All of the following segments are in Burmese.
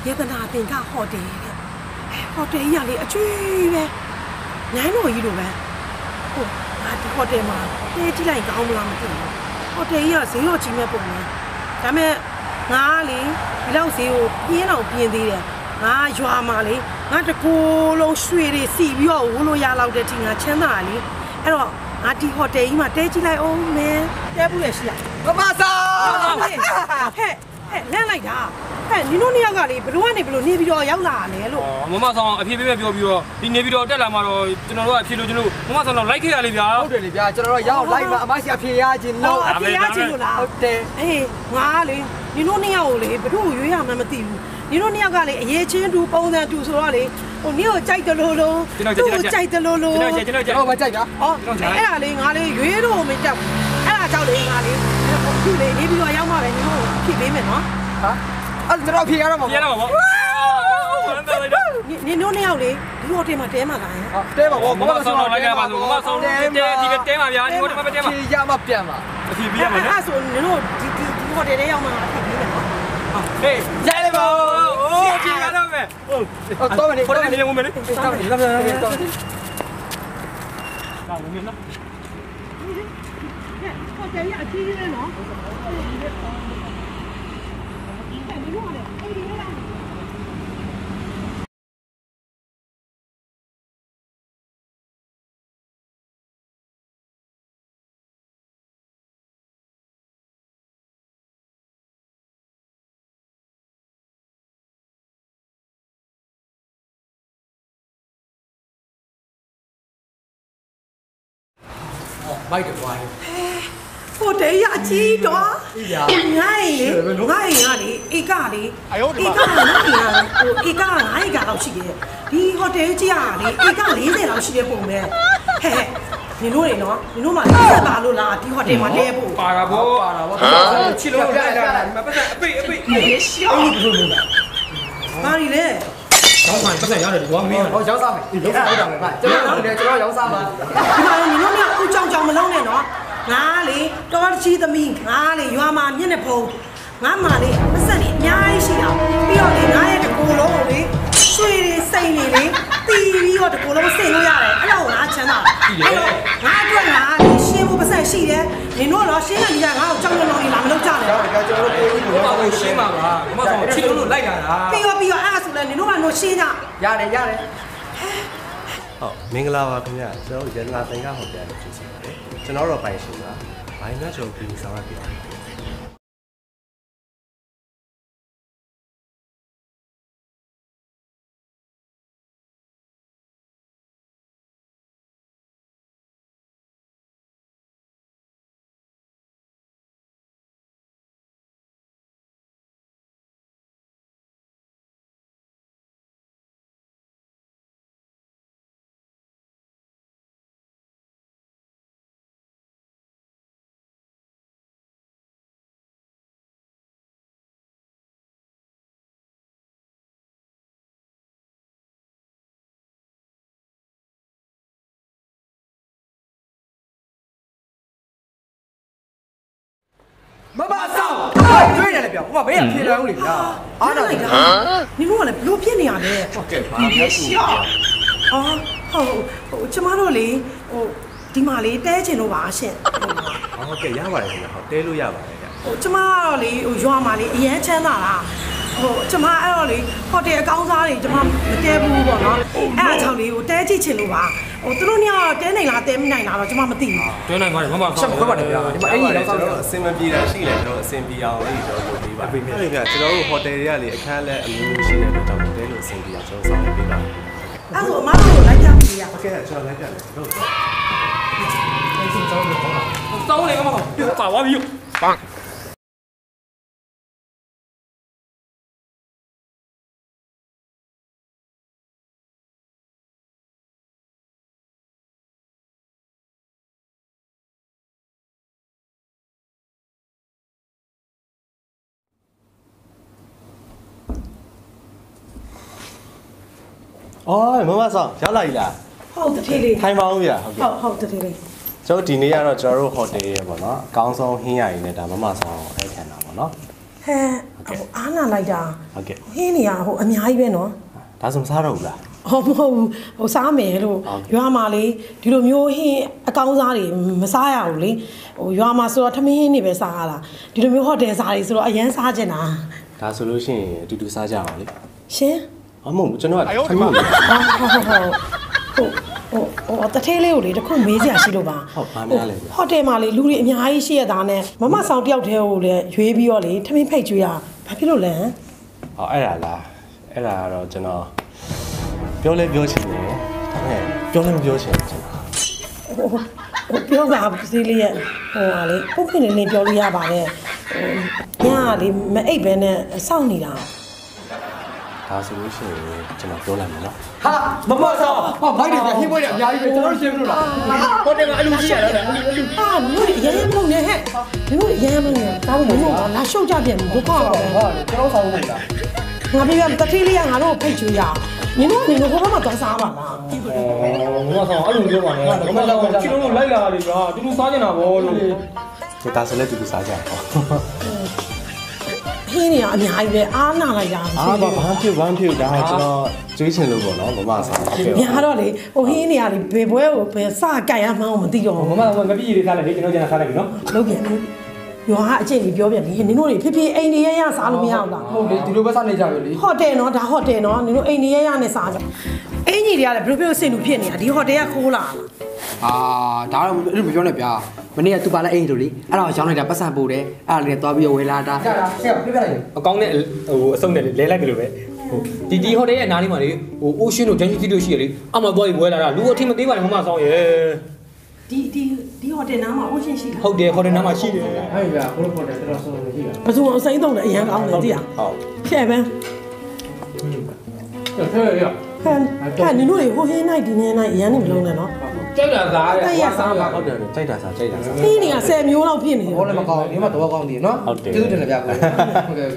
ယေတနာတင်ကဟိုတယ်ဟိုတယ်ကြီးကလေအကျွေးပဲညိုင်းတော်ကြီးလိုပဲဟိုငါဒီဟိုတယ်မှာတဲကြည့်လိုက်ကောင်းမလားမသိဘူးဟိုတယ်ကြီးကဈေးတော့ကြီးမဲ့ပုံပဲဒါမဲ့ငါလေဒီလောက်ဈေးကိုပြင်းတော့ပြင်းသေးတယ်ငါရွာမှာလေငါတကူလုံးရွှေတွေစီပြီးတော့ဝလို့ရလောက်တဲ့ချိန်ငါချမ်းသာလေအဲ့တော့ငါဒီဟိုတယ်ကြီးမှာတဲကြည့်လိုက်အောင်မင်းတဲဘူးလေရှိရမမဆောင်ဟဲ့လန့်လိုက်တာဟဲ့နင်တို့နှစ်ယောက်ကလေဘလို့ကနေဘလို့နေပြီးတော့ရောက်လာတယ်လို့မမဆောင်အဖေပေးပဲပြောပြီးတော့ဒီနေပြီးတော့တက်လာမှာတော့ကျွန်တော်တို့ကအဖေလို့ကျွန်တော်မမဆောင်တော့လိုက်ခဲ့ရလေဗျာဟုတ်တယ်လေဗျာကျွန်တော်တို့ရောက်လိုက်မှာအမရှိအဖေရခြင်းလို့အဖေရခြင်းလို့လားဟုတ်တယ်အေးငါလေနင်တို့နှစ်ယောက်ကိုလေဘလို့ရွေးရမှမသိဘူးနင်တို့နှစ်ယောက်ကလေအရေးချင်းတူပုံစံတူဆိုတော့လေဟိုနင်ကိုကြိုက်တယ်လို့လို့သူ့ကိုကြိုက်တယ်လို့လို့ကျွန်တော်မကြိုက်ဗျာဟောအဲ့ဒါလေငါလေရွေးတော့မကြောက်အဲ့ဒါကြောက်လေငါလေခုလေနေပြီးတော့ရောက်မှပဲနင်တို့ဖြည့်ပေးမယ်နော်ဟာအဲ့ကျွန်တော်ဖြေရတော့မှာဖြေရတော့မှာပေါ့နင်တို့နှစ်ယောက်လေဒီဟိုတယ်မှာတဲမှာလားတဲပါဘောမမဆောင်တော့လိုက်ရပါဆိုမမဆောင်တဲဒီကတဲမှာဗျာဒီဟိုတယ်မှာပဲတဲမှာဖြေရမှပြန်ပါအဖြေပေးရမှာနော်အဲ့ဆိုနင်တို့ဒီဟိုတယ်ထဲရောက်မှအဖြေပေးမယ်နော်ဟေးရိုက်လိုက်ပါအိုးဖြေရတော့မယ်ဟုတ်တော့မယ်ဟိုတယ်နေဝင်မယ်လေတော့မယ်လာလာတော့ဝင်မယ်နော်ဟဲ့ဟိုတယ်ရအကြီးကြီးနဲ့နော်မိုက်တယ်ကွာဟိုတယ်ရအကြီးတော့ငိုင်းလေဧကလေဧကငါ့အိမ်ကဟိုဧက9ဧကလောက်ရှိတယ်ဒီဟိုတယ်ကြီးကလေဧက40လောက်ရှိတဲ့ပုံပဲဟဲ့နင်တို့တွေနော်နင်တို့မှလက်ပါလို့လားဒီဟိုတယ်မှာလဲဖို့ပါတာဗောချစ်လို့လိုက်တာမပတ်သက်အပိရှောင်းဘာရီလဲကောင်းမှပတ်သက်ရတယ်ကွာမင်းဟောရောက်စားမယ်ရောက်စားတာပဲဗျကျွန်တော်ရောက်စားမှာဒီမှာနင်တို့ကဦးကြောင်မလုံးနဲ့နော်ငါလေတော်ချီသမီးငါလေရွာမှာမျက်နှာဖုံးငါမှလေမဆက်နေအများကြီးရှိတာပြီးတော့လေငါရဲ့တကူလုံးကိုလေရွှေတွေစိန်နေလေတီးပြီးတော့တကူလုံးစိန်လို့ရတယ်အဲ့တော့ငါချမ်းသာအဲ့တော့ငါအတွက်ငါလေရှင်းဖို့ပတ်ဆက်ရှိတယ်နင်တို့တော့ရှင်းတဲ့ကြီးကငါ့ကိုကြောက်လုံးနေလာမလုပ်ကြနဲ့ကျွန်တော်တို့ကိုကြီးကိုတော့ရှင်းပါပါမဆောင်ချစ်လို့လိုက်လာတာပြီးတော့အဲ့ဒါဆိုလဲနင်တို့ကတော့ရှင်းကြရတယ်ဟုတ်မင်္ဂလာပါခင်ဗျာကျွန်တော်ရတနာသင်္ကဟိုတယ်လို့ဖြစ်စီပါတယ်ကျွန်တော်တို့ပိုင်ရှင်ကဘိုင်းနဲ့ကျွန်တော်ပြင်ဆောင်ရပြပါတယ်မမဆောင်ကျွေးတယ်လေပြောဟိုမဘေးကဖြေတယ်ဦးလေဗျာအားတော့လိုက်တာနင်တို့ကလည်းဘလို့ဖြစ်နေရလဲဟုတ်ကဲ့ပါဗျာရှော့ဟိုကျမတို့လေဟိုဒီမှာလေတဲချင်လို့ပါအရှင်ဟုတ်ကဲ့ရပါတယ်ခင်ဗျာဟုတ်တဲလို့ရပါတယ်ဗျာဟိုကျမကတော့လေဟိုရွာမှာလေအရန်ချမ်းသာတာဟိုကျမအဲ့တော့လေဟိုတယ်အကောင်းစားတွေကျမမတဲဘူးပေါ့နော်အဲ့အကြောင်းလေးကိုတဲကြည့်ချင်လို့ပါဟိုသူတို့ညတော့တဲနိုင်လားတဲမနိုင်လားတော့ကျမမသိဘူးတဲနိုင်ပါတယ်မမဆက်ခွဲပါတယ်ဗျာဒီမှာအဲ့ဒီတော့ကျွန်တော်အဆင်မပြေတာရှိတယ်ကျွန်တော်အဆင်ပြေအောင်အဲ့ဒီတော့ပို့ပေးပါဟုတ်ကဲ့ဗျာကျွန်တော်တို့ဟိုတယ်တွေကလေအခန်းလဲအမျိုးရှိတဲ့အတွက်ကြောင့်တဲလို့အဆင်ပြေအောင်ကျွန်တော်ဆောင်ပေးပါအဲ့ဆိုအမတို့လိုက်ကြပြီရဟုတ်ကဲ့ကျွန်တော်လိုက်ကြတယ်ဟုတ်ကဲ့တောင်းလေမမပါသွားပြီပန်းအော်မမဆောင်ရောက်လာပြီလားဟုတ်တထေးလေးထိုင်ပါဦးဗျာဟုတ်တထေးလေးကျွန်တော်ဒီနေ့ကတော့ကျွန်တော်တို့ဟိုတယ်ရေပေါ့နော်အကောင်းဆုံးဟင်းရည်နဲ့ဒါမမဆောင်အဲ့ခံတာပေါ့နော်ဟဲအားနာလိုက်တာဟုတ်ကဲ့ဟင်းနေရဟိုအများကြီးပဲနော်ဒါဆိုမစားတော့ဘူးလားဟောမဟုတ်ဘူးဟိုစားမယ်လို့ရွာမှာလေဒီလိုမျိုးဟင်းအကောင်းစားတွေမစားရဘူးလေဟိုရွာမှာဆိုတော့ထမင်းဟင်းတွေပဲစားရတာဒီလိုမျိုးဟိုတယ်စားတွေဆိုတော့အရန်စားချင်တာဒါဆိုလို့ရှိရင်အတူတူစားကြအောင်လေရှင်အမဟုတ်ကျွန်တော်ကထမင်းဟုတ်တထဲလေးကိုလေတခုမေးစရာရှိလို့ပါဟုတ်ပါများလေဟိုတယ်မှာလေလူတွေအများကြီးရှိရတာနဲ့မမဆောင်တယောက်တည်းကိုလည်းရွေးပြီးတော့လေထမင်းဖိတ်ကျွေးရဘာဖြစ်လို့လဲဟောအဲ့ဒါလားအဲ့ဒါကတော့ကျွန်တော်ပြောလဲပြောချင်တယ်ဒါပေမဲ့ပြောလဲမပြောချင်ဘူးကျွန်တော်ပြောပါစီလေးရဲ့ဟိုဟာလေပုတ်ခင်းနေပြောလို့ရပါတယ်ဟိုညကလေမအိပ်ပဲနဲ့စောင့်နေတာဒါဆိုလို့ရှိရင်ကျွန်တော်ပြောလိုက်မယ်နော်ဟာမမဆောင်ဟောမိုက်တယ်ဗျဟင်းပွဲရအများကြီးပဲကျွန်တော်တို့ရှင်းမလို့လားဟိုတယ်မှာအလူကြီးရတာလေဟာမျိုးရရမလို့နဲ့ဟဲ့မျိုးရရမလို့နဲ့တောင်းလို့လာရှုပ်ကြပြန်ဒုက္ခပါပဲဟာကျွန်တော်ဆောင်နေတာငါပြောတတိလေးကငါတို့ဖိတ်ချူရနင်တို့ဟိုဘက်မှာသွားစားပါလားမမဆောင်အလူပြောပါနဲ့မမဆောင်ချီလုံးလိုက်လာလေဗျာတူတူစားနေတာဗောလို့ဒါဆိုလည်းတူတူစားကြအောင်ဟင်းနေရအများကြီးပဲအားနာလိုက်တာအာဘာဖြစ်ဒါကျွန်တော်ကျွေးချင်လို့ပေါ့နော်မမဆောင်ဟုတ်ကဲ့ညာတော့လေဟိုဟင်းနေရလေဘယ်ဘွဲကိုဘယ်စကြိုက်ရမှန်းမသိတော့မမဆောင်ငပိကြီးလေးစားလိုက်လေကျွန်တော်ကျန်စားလိုက်ပြီနော်လုပ်ပြန်ပြီရွာကအကျင့်ကြီးပြောပြန်ပြီနင်တို့တွေဖြစ်ဖြစ်အိမ်နေရစားလို့မရဘူးလားဟုတ်လေဒီလိုပဲစားနေကြပြီလေဟိုတယ်နော်ဒါဟိုတယ်နော်နင်တို့အိမ်နေရနဲ့စားကြအင်ကြီးတွေကလည်းဘယ်လိုပြောစင်လူဖြစ်နေတာဒီဟိုတယ်ကခိုးလာဒါတော့အဲ့လိုမပြောနဲ့ဗျာမနေ့ကသူပါလဲအိမ်တို့လေအဲ့ဒါကိုရောင်းလိုက်တာပတ်စံပို့တယ်အဲ့ဒါလေးနဲ့သွားပြီးဝယ်လာတာဆရာပြပြလိုက်အကောင်းနဲ့ဟိုအစုံနဲ့လဲလိုက်တယ်လို့ပဲဟိုဒီဟိုတယ်ရဲ့နားလေးမှာလေဟိုအိုရှင်တို့ဂျန်ကြီးတီတို့ရှိရလေအမှသွားပြီးဝဲလာတာလူအထင်မသေးပါနဲ့မမဆောင်ရဲ့ဒီဟိုတယ်နားမှာအိုးရှင်းရှိတာဟုတ်တယ်ဟိုတယ်နားမှာရှိတယ်ဟဲ့ဗျာဘလို့ပေါ်တယ်တော်တော်ဆုံးနေရှိတာဘယ်သူအစိမ့်တုံးတယ်အရန်ကောင်းတယ်သိလားဟုတ်ဖြဲ့ပဲဟဲ့ရဟဲ့နင်တို့တွေဟိုဟင်းနိုင်ဒီနေ့နိုင်အရန်နေမလုံးနဲ့နော်ကြိုက်တာစားတယ်တဲ့ရစားပါဟုတ်တယ်ကြိုက်တာစားဟင်းနေက10မျိုးလောက်ဖြစ်နေတယ်ဘောလည်းမကောင်းဒီမှာတော့ကောင်းသေးနော်ကျေးဇူးတင်တယ်ဗျာကိုဟုတ်ကဲ့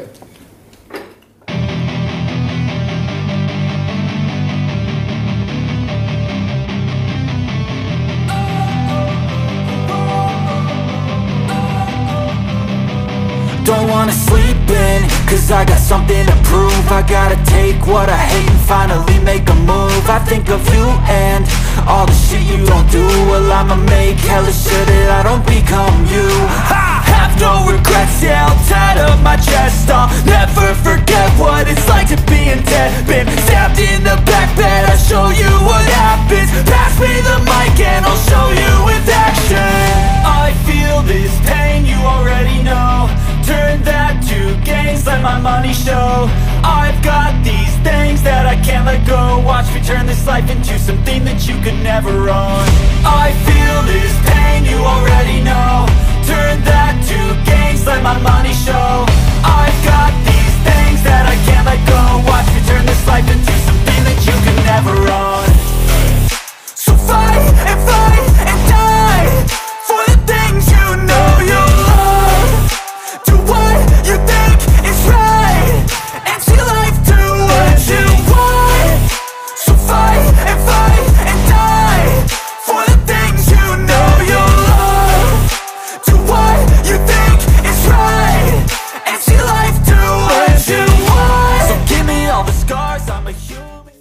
Don't wanna sleep in, cause I got something to prove. I gotta take what I hate and finally make a move. I think of you and all the shit you don't do. Well, I'ma make hella sure that I don't become you. I have no regrets, yeah, I'll tie up my chest. I'll never forget what it's like to be in debt. Been stabbed in the back bed, I'll show you what happens. Pass me the mic and I'll show you with action. I feel this pain, you already know. Turn that to gains, let my money show. I've got these things that I can't let go. Watch me turn this life into something that you could never own. I feel this pain, you already know. Turn that to gains, let my money show. I've got these things that I can't let go. Watch me turn this life into something that you could never own. So fight and die for the things you know you love. Do what you think is right, and see life do what you want. So fight and die for the things you know you love. Do what you think is right, and see life do what you want. So give me all the scars, I'm a human.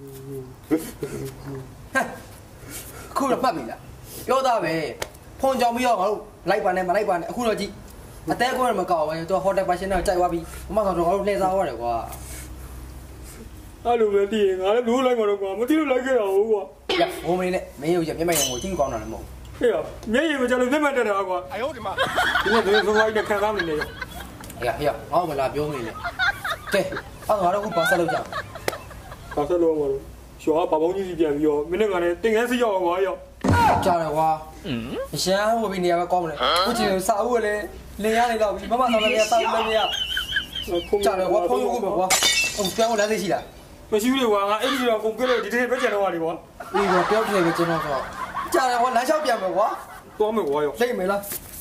အခုတော့မှတ်ပြီလားပြောသားပဲဖုန်ကြောင်ပြီးတော့ငါတို့လိုက်ပါနဲ့မလိုက်ပါနဲ့အခုတော့ကြည့်အသေးကိုလည်းမကောက်ဘူးသူဟိုတယ်ပါရှင်တော့ကြိုက်သွားပြီမမဆောင်တော့ငါတို့လှည့်စားသွားတယ်ကွာအဲ့လိုပဲတည်ရင်ငါလည်းလို့လိုက်မှာတော့ကွာမသိလို့လိုက်ခဲ့တာဟုတ်ကွာရဘုံမင်းနဲ့မင်းရုပ်ရမျက်မှန်ရုံကိုကြည့်ကောင်းတာလည်းမဟုတ်ဟေ့မျက်ရည်မကြလို့မျက်မှန်တက်တာကွာအယုတ်ဒီမှာဒီနေ့ဘယ်လိုလိုက်ခံစားနေလဲဟေ့ငါ့ကိုမလာပြောမင်းနဲ့ကဲအဲ့ငါတို့အခုပါဆက်လုပ်ကြအောင်ဘာဆက်လို့မလို့ရှော့ဘာပေါင်းကြီးစီပြန်ပြီးတော့မင်းနဲ့ကလည်းတင်ငန်းစီရောက်အောင်ကွာရောက်ကြားတယ်ကွာအရှမ်းဟိုဘီနေရာပဲကောင်းမလဲခုချင်စာအုပ်ကလည်းလင်ရနေတော့ပြီမမဆောင်လည်းစာအုပ်လည်းမရကြားတယ်ကွာဖုန်းရုပ်ကိုပဲကွာဟိုပြောင်းလမ်းသိရှိလားမရှိဘူးလေကွာငါအဲ့ဒီတော့ကုန်ကဲလို့ဒီတစ်ထည့်ပဲကျန်တော့ပါလေကွာဒီတော့ပြောတယ်ပဲကျွန်တော်ဆိုကြားတယ်ကွာလမ်းလျှောက်ပြန်မယ်ကွာသွားမယ်ကွာရောက်လိမ့်မယ်လား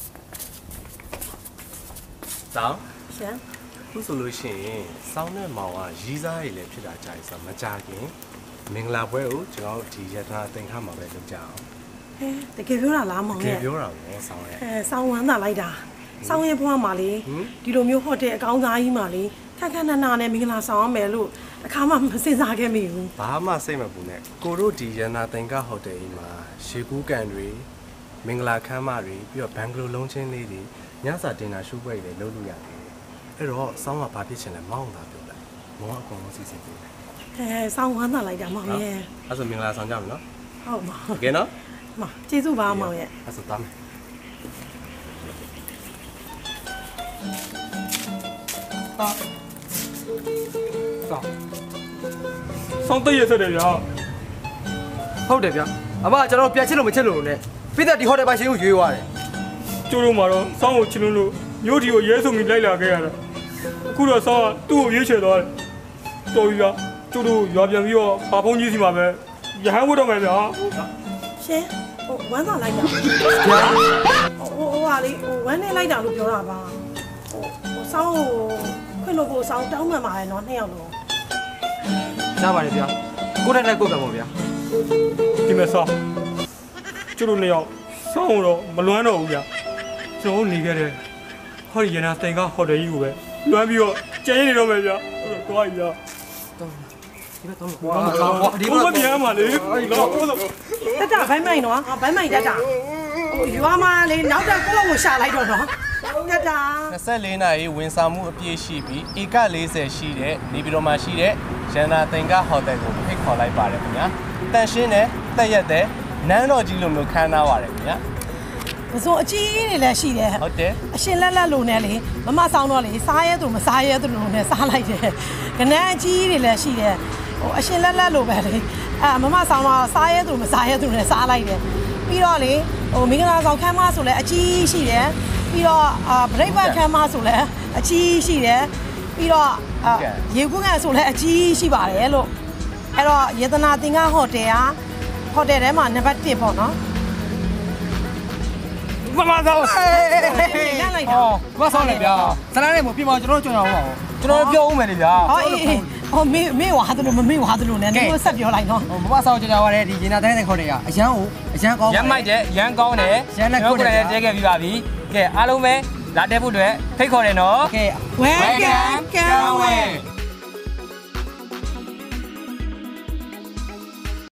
ဆောင်းရှင်ခုဆိုလို့ရှိရင်စောင်းနဲ့မောင်ကရီးစားရည်လည်းဖြစ်တာကြာပြီဆိုတော့မကြခင်မင်္ဂလာပွဲကိုကျွန်တော်တို့ဒီရတနာတင်ခါမှာပဲလုပ်ကြအောင်တကယ်ပြောတာလားမောင်ကဲရဲ့ပြောတာပဲဆောင်းရဲ့စောင်းဝမ်းသာလိုက်တာစောင်းရဲဘွားမှာလေဒီလိုမျိုးဟိုတယ်အကောင်းသားကြီးမှာလေခက်ခက်နနာနဲ့မင်္ဂလာဆောင်ရမယ်လို့အခါမှမစင်စားခဲ့မိဘူးဘာမှစိတ်မပူနဲ့ကိုတို့ဒီရန်နာသင်္ကဟိုတယ်ကြီးမှာရေကူးကန်တွေမင်္ဂလာခမ်းမတွေပြီးတော့ဘန်ဂလိုလုံးချင်းလေးတွေညစာတင်တာရှုပ်ပွဲတွေလုပ်လို့ရတယ်အဲ့တော့စောင်းကဘာဖြစ်ချင်လဲမောင်းတာပြောလိုက်မောင်းအကုန်လုံးစီစဉ်ပေးတယ်စောင်းဝမ်းသာလိုက်တာမောင်ရဲ့အဲ့ဆိုမင်္ဂလာဆောင်ကြမယ်နော်ဟုတ်ပါကဲနော်မကျေးဇူးပါမောင်ရဲ့အဲ့ဆိုသွားမယ်ဆောင်းတည့်ရဆက်တယ်ဗျာဟုတ်တယ်ဗျာအမကျွန်တော်ပြန်ချစ်လို့မချစ်လို့နဲ့ပြီးတဲ့ဒီဟိုတယ်ပိုင်ရှင်ကိုရွေးသွားတယ်ကျိုးတို့မှာတော့ဆောင်းကိုချင်လို့မျိုးဒီကိုရဲဆုံပြီးလိုက်လာခဲ့ရတာအခုတော့ဆောင်းကသူ့ကိုရွေးချယ်သွားတယ်တော်ပြီဗျာကျိုးတို့ရွာပြန်ပြီးတော့ဘာဖုန်းကြီးစီမှာပဲရဟန်းဝတ်တော့မယ်ဗျာရှင်ဟိုဝမ်းသာလိုက်တာဗျာဟိုဟာလေဟိုဝမ်းနေလိုက်တာလို့ပြောတာပါဟိုဆောင်းကိုခွင့်လို့ကိုဆောင်းတောင်းမှန်ပါရဲ့နော်နှစ်ယောက်လုံးရပါတယ်ဗျာကိုယ်နဲ့ကိုယ်ကံပါဗျာဒီမဲ့ဆောင်းကျိုးတို့နှစ်ယောက်ဆောင်းတော့မလွမ်းတော့ဘူးဗျာကျွန်တော်နေခဲ့တဲ့ဟောဒီရနာတိုင်ကဟိုတယ်ကြီးကိုပဲလွမ်းပြီးတော့ကျန်ရနေတော့မယ်ဗျာဟုတ်တော့ဗျာဒီဘက်ပြန်မှာလေတတဘိုင်းမိုင်နော်ဘိုင်းမိုင်တတဟိုရွာမှာလေနောက်တော့ကိုယ့်ကိုရှာလိုက်တော့နော်တတ 24နာရီဝန်ဆောင်မှုအပြည့်ရှိပြီးဧက40ရှိတဲ့နေပြည်တော်မှာရှိတဲ့ရန်နာသင်္ကဟိုတယ်ကိုဖိတ်ခေါ်လိုက်ပါတယ်ခင်ဗျာတန်ရှင်းတဲ့တက်ရက်တဲ့နန်းတော်ကြီးလိုမျိုးခမ်းနားပါတယ်ခင်ဗျာမစိုးအကြီးတွေလည်းရှိတယ်ဟုတ်တယ်အရှင်လက်လက်လိုနဲ့လေမမဆောင်တော့လေစားရဲသူမစားရဲသူလိုနဲ့စားလိုက်တယ်ကနန်းအကြီးတွေလည်းရှိတယ်ဟိုအရှင်လက်လက်လိုပဲလေမမဆောင်တော့စားရဲသူမစားရဲသူနဲ့စားလိုက်တယ်ပြီးတော့လေဟိုမင်္ဂလာဆောင်ခမ်းမဆိုလည်းအကြီးရှိတယ်ပြီးတော့ဗရိတ်ဘတ်ခမ်းမဆိုလည်းအကြီးရှိတယ်ပြီးတော့ရေကူးကန်ဆိုလည်းအကြီးရှိပါတယ်လို့အဲ့တော့ယေတနာသင်္ကဟိုတယ်ကဟိုတယ်ထဲမှာနံပါတ်1ပေါ့နော်မမဆောင်ရလိုက်တာမဆောင်လေဗျာဇလန်းနဲ့မပြင်ပါကျွန်တော်ကြွအောင်ပါကျွန်တော်ပြောဦးမယ်လေဗျာဟောအေးဟောမေဝါသလိုမမေဝါသလိုနဲ့တို့ဆက်ပြောလိုက်နော်မမဆောင်ကြွအောင်ရတယ်ဒီဂျင်နာတိုင်းတဲ့ခေါ်တယ်ကအရန်ကောင်းရမ်းမိုက်တယ်ရမ်းကောင်းတယ်ရမ်းနဲ့ခုတ်တယ်တဲခဲ့ပြီးပါပြီကဲအားလုံးပဲလာတဲ့ဖို့အတွက်ဖိတ်ခေါ်တယ်နော်ကဲ Welcome ကံဝဲ